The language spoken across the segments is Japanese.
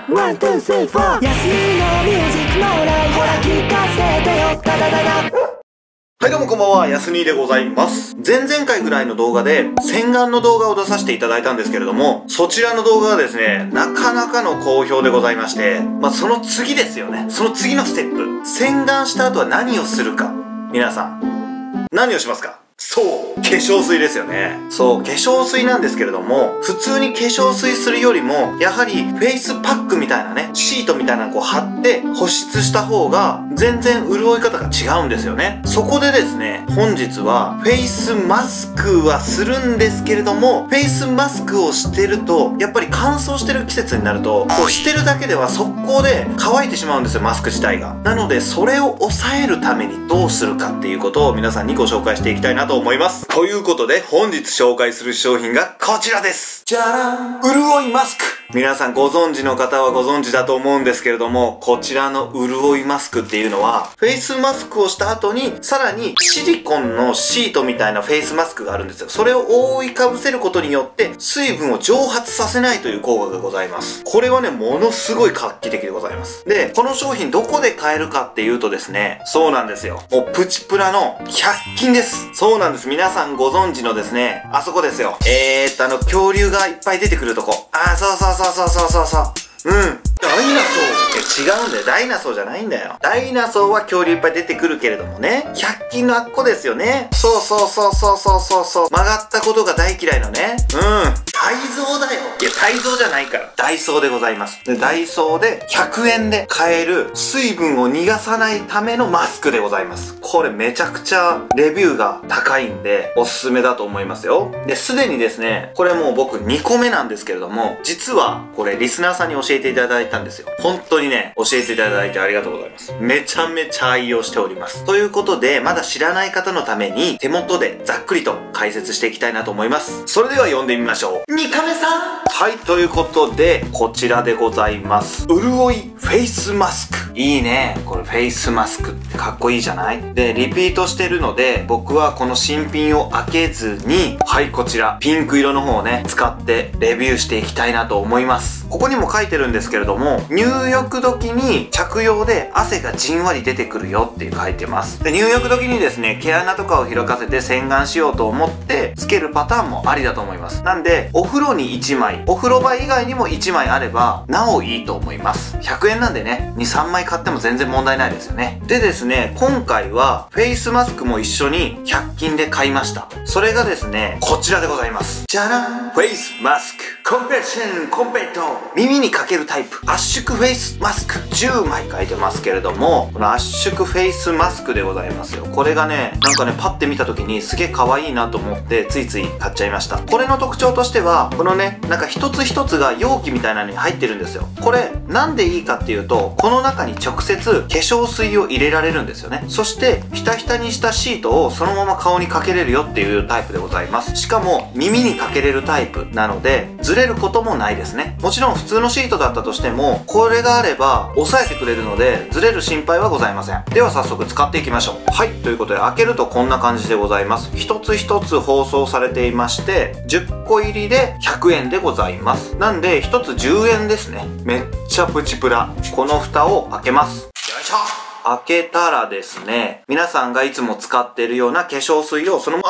ワン、ツー、スリー、フォー。休みのミュージックノーライ。ほら聞かせてよ、ダダダダ。 はいどうもこんばんは、やすにでございます。前々回ぐらいの動画で洗顔の動画を出させていただいたんですけれども、そちらの動画はですね、なかなかの好評でございまして、その次ですよね。その次のステップ。洗顔した後は何をするか。皆さん、何をしますか？そう、化粧水ですよね。そう、化粧水なんですけれども、普通に化粧水するよりも、やはりフェイスパックみたいなね、シートみたいなのを貼って保湿した方が、全然潤い方が違うんですよね。そこでですね、本日は、フェイスマスクはするんですけれども、フェイスマスクをしてると、やっぱり乾燥してる季節になると、こうしてるだけでは速攻で乾いてしまうんですよ、マスク自体が。なので、それを抑えるためにどうするかっていうことを皆さんにご紹介していきたいなと思います。ということで、本日紹介する商品がこちらです。じゃらん！潤いマスク！皆さんご存知の方はご存知だと思うんですけれども、こちらの潤いマスクっていうのは、フェイスマスクをした後に、さらにシリコンのシートみたいなフェイスマスクがあるんですよ。それを覆いかぶせることによって、水分を蒸発させないという効果がございます。これはね、ものすごい画期的でございます。で、この商品どこで買えるかっていうとですね、そうなんですよ。もうプチプラの100均です。そうなんです。皆さんご存知のですね、あそこですよ。恐竜がいっぱい出てくるとこ。そうそう。ダイナソー。違うんだよ。ダイナソーじゃないんだよ。ダイナソーは恐竜いっぱい出てくるけれどもね。100均のあっこですよね。そう。曲がったことが大嫌いのね。タイゾウだよ。いや、タイゾウじゃないから。ダイソーでございます。で、ダイソーで100円で買える水分を逃がさないためのマスクでございます。これめちゃくちゃレビューが高いんで、おすすめだと思いますよ。で、すでにですね、これもう僕2個目なんですけれども、実はこれリスナーさんに教えていただいたんですよ。本当にね、教えていただいてありがとうございます。めちゃめちゃ愛用しております。ということで、まだ知らない方のために手元でざっくりと解説していきたいなと思います。それでは読んでみましょう。2カメさん。はい、ということで、こちらでございます。潤いフェイスマスク。いいね。これフェイスマスクってかっこいいじゃない？で、リピートしてるので、僕はこの新品を開けずに、はい、こちら、ピンク色の方をね、使ってレビューしていきたいなと思います。ここにも書いてるんですけれども、入浴時に着用で汗がじんわり出てくるよって書いてます。で、入浴時にですね、毛穴とかを開かせて洗顔しようと思ってつけるパターンもありだと思います。なんで、お風呂に1枚、お風呂場以外にも1枚あれば、なおいいと思います。100円なんでね、2、3枚買っても全然問題ないですよね。でですね、今回はフェイスマスクも一緒に100均で買いました。それがですね、こちらでございます。じゃらん！フェイスマスクコンペット耳にかけるタイプ圧縮フェイスマスク10枚書いてますけれども、この圧縮フェイスマスクでございますよ。これがね、なんかね、パッて見た時にすげえ可愛いなと思ってついつい買っちゃいました。これの特徴としては、このね、なんか一つ一つが容器みたいなのに入ってるんですよ。これなんでいいかっていうと、この中に直接化粧水を入れられるんですよね。そしてひたひたにしたシートをそのまま顔にかけれるよっていうタイプでございます。しかも耳にかけれるタイプなので、ずれることもないですね。もちろん普通のシートだったとしても、これがあれば押さえてくれるので、ずれる心配はございません。では早速使っていきましょう。はい、ということで開けるとこんな感じでございます。一つ一つ包装されていまして、10個入りで100円でございます。なんで1つ10円ですね。めっちゃプチプラ。この蓋を開けます。よいしょ。開けたらですね、皆さんがいつも使っているような化粧水をそのま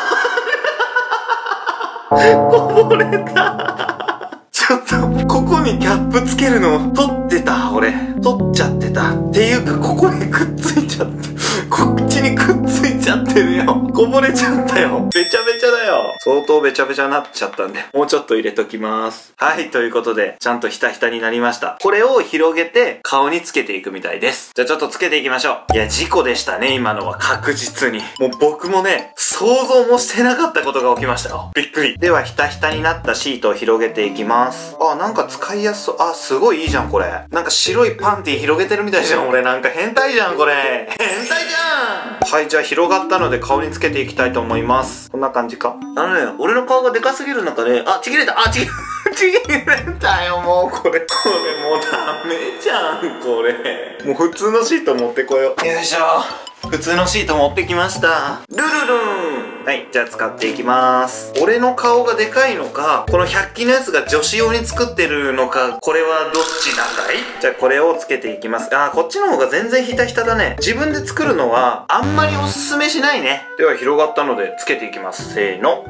まこぼれた。ちょっと、ここにキャップつけるの取ってた、俺。取っちゃってた。っていうか、ここにくっついちゃった。こっちにくっついちゃってるよ。こぼれちゃったよ。べちゃべちゃだよ。相当べちゃべちゃになっちゃったんで、もうちょっと入れときます。はい、ということで、ちゃんとひたひたになりました。これを広げて、顔につけていくみたいです。じゃあちょっとつけていきましょう。いや、事故でしたね、今のは確実に。もう僕もね、想像もしてなかったことが起きましたよ。びっくり。では、ひたひたになったシートを広げていきます。なんか使いやすそう。すごいいいじゃん、これ。なんか白いパンティ広げてるみたいじゃん、俺。なんか変態じゃん、これ。変態じゃん。はい、じゃあ広がったので顔につけていきたいと思います。こんな感じか。俺の顔がでかすぎる中で、ちぎれた。ちぎれたよ、もうこれもうダメじゃんこれ。もう普通のシート持ってこよう。よいしょ。普通のシート持ってきました。ルルルン。はい、じゃあ使っていきます。俺の顔がでかいのか、この100均のやつが女子用に作ってるのか、これはどっちなんだい？じゃあこれをつけていきます。こっちの方が全然ひたひただね。自分で作るのはあんまりおすすめしないね。では広がったのでつけていきます。せーの。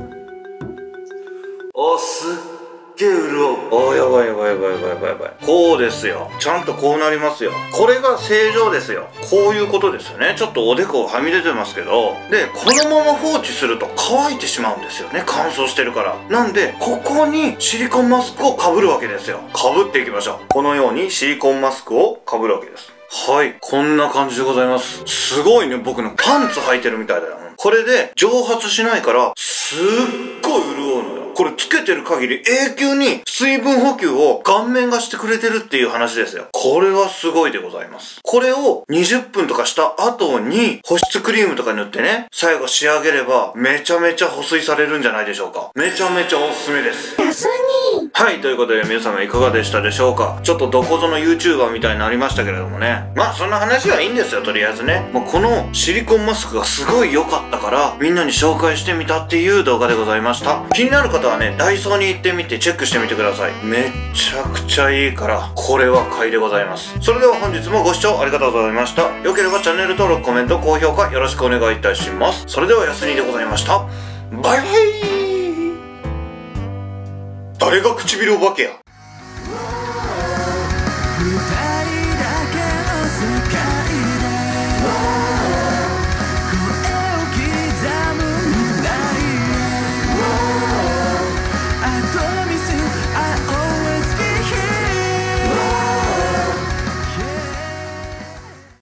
すっげえ潤う。やばいやばいやばいやばいやばいやばい。こうですよ。ちゃんとこうなりますよ。これが正常ですよ。こういうことですよね。ちょっとおでこはみ出てますけど。で、このまま放置すると乾いてしまうんですよね。乾燥してるから。なんで、ここにシリコンマスクをかぶるわけですよ。かぶっていきましょう。このようにシリコンマスクをかぶるわけです。はい。こんな感じでございます。すごいね。僕のパンツ履いてるみたいだよ。これで蒸発しないから、すっごい潤うのよ。これつけてる限り永久に水分補給を顔面がしてくれてるっていう話ですよ。これはすごいでございます。これを20分とかした後に保湿クリームとか塗ってね、最後仕上げればめちゃめちゃ保水されるんじゃないでしょうか。めちゃめちゃおすすめです。はい、ということで皆様いかがでしたでしょうか。ちょっとどこぞの YouTuber みたいになりましたけれどもね。まあそんな話はいいんですよ、とりあえずね。もうこのシリコンマスクがすごい良かったからみんなに紹介してみたっていう動画でございました。気になる方はね、ダイソーに行ってみてチェックしてみてください。めちゃくちゃいいからこれは買いでございます。それでは本日もご視聴ありがとうございました。良ければチャンネル登録、コメント、高評価よろしくお願いいたします。それではやすにでございました。バイバイ。誰が唇お化けや。